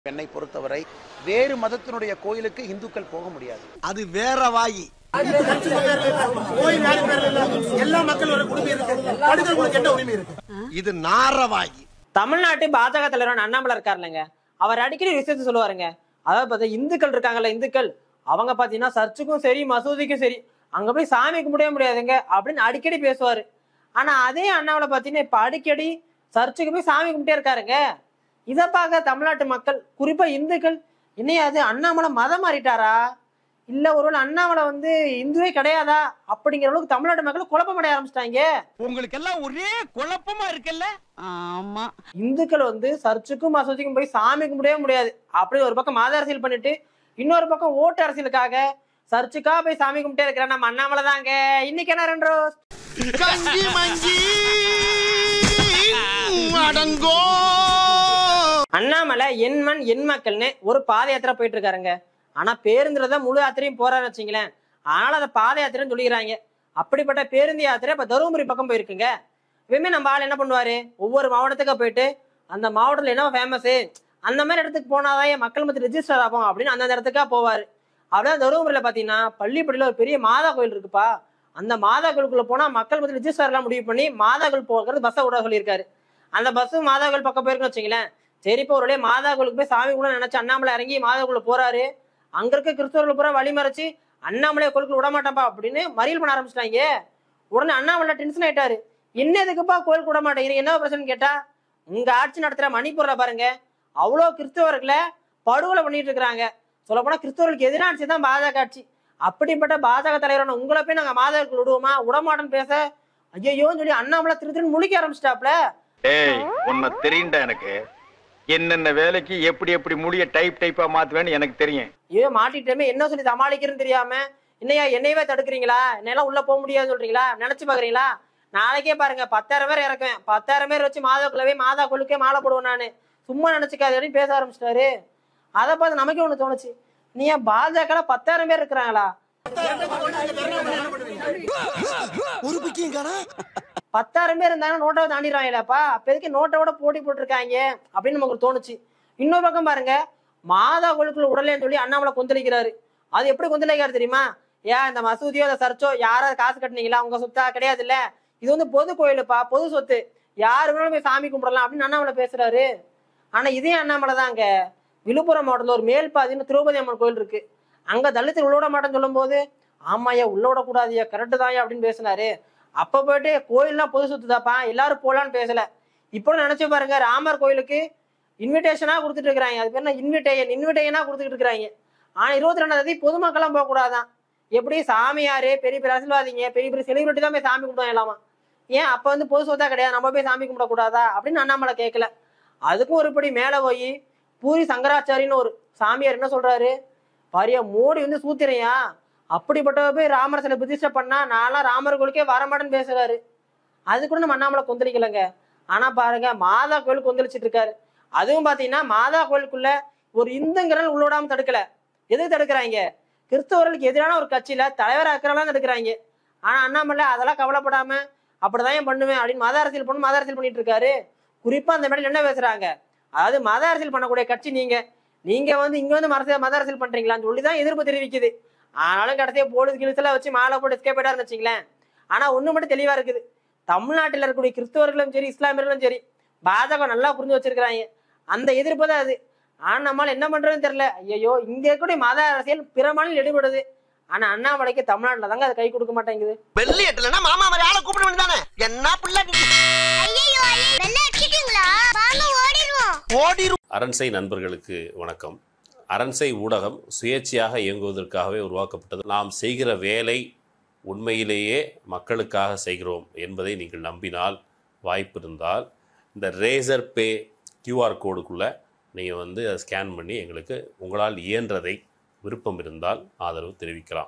என்னை பொறுத்தவரை வேறு மதத்தினுடைய கோயிலுக்கு இந்துக்கள் போக முடியாது. அது வேற வாயி. எல்லா மக்களோட உரிமை இருக்கு. மனிதர்களுக்கு என்ன உரிமை இருக்கு? இது நாரவாயி. தமிழ்நாட்டு பாஜக தலைவர் அண்ணாமலை இருக்காருலங்க, அவர் அடிக்கடி விஷயத்த சொல்லுவாருங்க. அதாவது பார்த்தா இந்துக்கள் இருக்காங்கல்ல, இந்துக்கள் அவங்க பாத்தீங்கன்னா சர்ச்சுக்கும் சரி மசூதிக்கும் சரி அங்க போய் சாமி கும்பிட முடியாதுங்க அப்படின்னு அடிக்கடி பேசுவாரு. ஆனா அதே அண்ணாமலை பாத்தீங்கன்னா இப்ப அடிக்கடி சர்ச்சுக்கு போய் சாமி கும்பிட்டே இருக்காருங்க. இதை பார்க்க தமிழ்நாட்டு மக்கள் குறிப்பா இந்துக்கள் என்னையாது அண்ணாமலை மதம் மாறிட்டாரா, இல்ல ஒருவேளை அண்ணாமலை இந்துவே கிடையாதா அப்படிங்கிற அளவுக்கு தமிழ்நாட்டு மக்கள் குழப்பம் அடைய ஆரம்பிச்சிட்டாங்க. உங்களுக்கு எல்லாம் ஒரே குழப்பமா இருக்குல்ல? ஆமா, இந்துக்கள் சர்ச்சுக்கும் மசூதிக்கும் போய் சாமி கும்பிடவே முடியாது அப்படி ஒரு பக்கம் மத அரசியல் பண்ணிட்டு, இன்னொரு பக்கம் ஓட்டு அரசியலுக்காக சர்ச்சுக்கா போய் சாமி கும்பிட்டே இருக்கிற நம்ம அண்ணாமலை தாங்க. இன்னைக்கு என்ன 2 ரோஸ் அண்ணாமலை எண்மண் எண் மக்கள்னு ஒரு பாத யாத்திரை போயிட்டு இருக்காருங்க. ஆனா பேருந்துலதான் முழு யாத்திரையும் போறான்னு வச்சுங்களேன். அதனால அதை பாத யாத்திரைன்னு சொல்லிக்கிறாங்க. அப்படிப்பட்ட பேருந்து யாத்திரை இப்ப தருமபுரி பக்கம் போயிருக்குங்க. எப்பவுமே நம்ம ஆள் என்ன பண்ணுவாரு, ஒவ்வொரு மாவட்டத்துக்கா போயிட்டு அந்த மாவட்டத்துல என்ன ஃபேமஸ் அந்த மாதிரி இடத்துக்கு போனாதான் மக்கள் மத்திய ரெஜிஸ்டர் ஆகும் அப்படின்னு அந்த இடத்துக்கா போவாரு. அப்படியே தருமபுரியில பாத்தீங்கன்னா பள்ளிப்படியில ஒரு பெரிய மாதா கோயில் இருக்குப்பா. அந்த மாதா கோயிலுக்குள்ள போனா மக்கள் மத்திய ரெஜிஸ்டர் எல்லாம் முடிவு பண்ணி மாதா கோயில் போகிறது பஸ்ஸை விட சொல்லியிருக்காரு. அந்த பஸ் மாதா கோயில் பக்கம் போயிருக்குன்னு வச்சுங்களேன். சரி, இப்போ ஒரு வழியா மாதா கோயிலுக்கு போய் சாமி கூட நினைச்சு அண்ணாமலை இறங்கி மாதா கோயிலுக்கு போறாரு. அங்க இருக்க கிறிஸ்தவர்கள் பூரா வழி மறைச்சு அண்ணாமலையை கோயிலுக்கு விட மாட்டான்ப்பா அப்படின்னு மறியல் பண்ண ஆரம்பிச்சிட்டாங்க. உடனே அண்ணாமலை டென்ஷன் ஆயிட்டாரு. என்ன எதுக்குப்பா கோயிலுக்கு விட மாட்டேங்கிறீங்க, என்ன பிரச்சனை கேட்டா, உங்க ஆட்சி நடத்துற மணிப்பூர்ல பாருங்க அவ்வளோ கிறிஸ்தவர்களை படுகொலை பண்ணிட்டு இருக்கிறாங்க. சொல்ல போனா கிறிஸ்தவர்களுக்கு எதிரான ஆட்சி தான் பாஜக ஆட்சி. அப்படிப்பட்ட பாஜக தலைவரான உங்களை போய் நாங்க மாதாவுக்கு விடுவோமா, விடமாட்டோன்னு பேச ஐயோன்னு சொல்லி அண்ணாமலை திருன்னு முழிக்க ஆரம்பிச்சிட்டாப்ல. உன்னை தெரியுண்டா எனக்கு என்னென்ன வேலைக்கு எப்படி எப்படி முடிய டைப்பா மாத்துவேன்னு எனக்கு தெரியும். மாட்டிட்டேமே என்ன சொல்லி சமாளிக்கிறேன்னு தெரியாம என்னையா என்னையவே தடுக்கிறீங்களா, என்னெல்லாம் உள்ள போக முடியாதுன்னு சொல்றீங்களா, நினைச்சு பாக்குறீங்களா? நாளைக்கே பாருங்க 10,000 பேர் இறக்குவேன், 10,000 பேர் வச்சு மாதாக்குள்ளவே மாதா கோயிலுக்கே மாலை போடுவேன் நானு, சும்மா நினைச்சுக்காது அப்படின்னு பேச ஆரம்பிச்சிட்டாரு. அதை பார்த்து நமக்கே ஒண்ணு தோணுச்சு, நீ பாஜக 10,000 பேர் இருக்கிறாங்களா, 10,000 பேர் இருந்தாங்கன்னா நோட்டை தாண்டிடுவாங்களாப்பா, அப்போதைக்கு நோட்டோட போட்டி போட்டுருக்காங்க அப்படின்னு நமக்கு தோணுச்சு. இன்னொரு பக்கம் பாருங்க, மாதா கோயிலுக்குள்ள உடலேன்னு சொல்லி அண்ணாமலை கொந்தளிக்கிறாரு. அது எப்படி கொந்தளிக்கிறாரு தெரியுமா? ஏன் இந்த மசூதியோ இந்த சர்ச்சோ யாராவது காசு கட்டினீங்களா, உங்க சொத்தா கிடையாது இல்ல, இது பொது கோயிலுப்பா, பொது சொத்து, யாரு வேணாலும் போய் சாமி கும்பிடலாம் அப்படின்னு அண்ணாமலை பேசுறாரு. ஆனா இதே அண்ணாமலை தாங்க விழுப்புரம் மாவட்டத்துல ஒரு மேல்பாதின்னு திரௌபதி அம்மன் கோயில் இருக்கு, அங்க தலித்து உள்ள விட மாட்டேன்னு சொல்லும் போது ஆமாயா உள்ள விடக்கூடாதியா கரெக்டு தாயா அப்படின்னு பேசினாரு. அப்ப போயிட்டு கோயில்லாம் பொது சொத்து தாப்பா எல்லாரும் போலான்னு பேசல. இப்போ நினைச்சு பாருங்க, ராமர் கோயிலுக்கு இன்விடேஷனா கொடுத்துட்டு இருக்கிறாங்க, அது பேர் இன்விடேஷனா கொடுத்துட்டு இருக்கிறாங்க. ஆனா 22ஆம் தேதி பொதுமக்கள்லாம் போக கூடாதான். எப்படி சாமியாரு பெரிய பெரிய அரசியல்வாதிங்க பெரிய பெரிய செலிபிரிட்டி தான் போய் சாமி கும்பிடுவாங்க எல்லாமா, ஏன் அப்ப பொது சொத்தா கிடையாது நம்ம போய் சாமி கும்பிட கூடாதா அப்படின்னு அண்ணாமலை கேட்கல. அதுக்கும் ஒருபடி மேல போய் பூரி சங்கராச்சாரின்னு ஒரு சாமியார் என்ன சொல்றாரு பாரியா, மோடி சூத்திரையா, அப்படிப்பட்ட போய் ராமர் சிலை பிரதிஷ்டை பண்ணா நான்லாம் ராமர் கோயிலுக்கே வரமாட்டேன்னு பேசுறாரு. அது கூட நம்ம அண்ணாமலை கொந்தளிக்கலைங்க. ஆனா பாருங்க மாதா கோயிலுக்கு கொந்தளிச்சிட்டு இருக்காரு. அதுவும் பாத்தீங்கன்னா மாதா கோயிலுக்குள்ள ஒரு இந்துங்கிறல் உள்ள விடாம தடுக்கல. எதுக்கு தடுக்கிறாங்க, கிறிஸ்தவர்களுக்கு எதிரான ஒரு கட்சியில தலைவராக இருக்கிறலாம் தடுக்கிறாங்க. ஆனா அண்ணாமலை அதெல்லாம் கவலைப்படாம அப்படிதான் ஏன் பண்ணுவேன் அப்படின்னு மத அரசியல் பண்ணிட்டு இருக்காரு. குறிப்பா அந்த மேடையில் என்ன பேசுறாங்க, அதாவது மத அரசியல் பண்ணக்கூடிய கட்சி நீங்க இங்க மத அரசியல் பண்றீங்களான்னு சொல்லிதான் எதிர்ப்பு தெரிவிக்குது. ஆனாலும் கடைசியா போலீஸ் கிழிச்செல்லாம் வச்சு மாலை போட்டு எஸ்கேப் ஆயிட்டாருன்னு வச்சுங்களேன். ஆனா ஒண்ணு மட்டும் தெளிவா இருக்குது, தமிழ்நாட்டில் இருக்கக்கூடிய கிறிஸ்தவர்களும் சரி இஸ்லாமியர்களும் சரி பாஜக நல்லா புரிஞ்சு வச்சிருக்கிறாங்க. அந்த எதிர்ப்பு தான் அது. ஆனா நம்மளால என்ன பண்றதுன்னு தெரியல. ஐயோ, இங்க இருக்கக்கூடிய மத அரசியல் பிற மாநிலம் எடுபடுது, ஆனா அண்ணாமலைக்கு தமிழ்நாட்டுல தாங்க அது கை கொடுக்க மாட்டேங்குது. வெள்ளி எட்டலனா மாமா மாதிரி ஆளை கூப்பிட வேண்டியதானே, என்ன பிள்ளை நீ? ஐயோ வெள்ளை அடிச்சிட்டீங்களா, வாங்க ஓடிடுவோம். அரண்சை நண்பர்களுக்கு வணக்கம். அரண்சை ஊடகம் சுயேட்சையாக இயங்குவதற்காகவே உருவாக்கப்பட்டது. நாம் செய்கிற வேலை உண்மையிலேயே மக்களுக்காக செய்கிறோம் என்பதை நீங்கள் நம்பினால், வாய்ப்பு இருந்தால் இந்த ரேசர் பே QR கோடுக்குள்ளே நீங்கள் அதை ஸ்கேன் பண்ணி எங்களுக்கு உங்களால் இயன்றதை விருப்பம் இருந்தால் ஆதரவு தெரிவிக்கலாம்.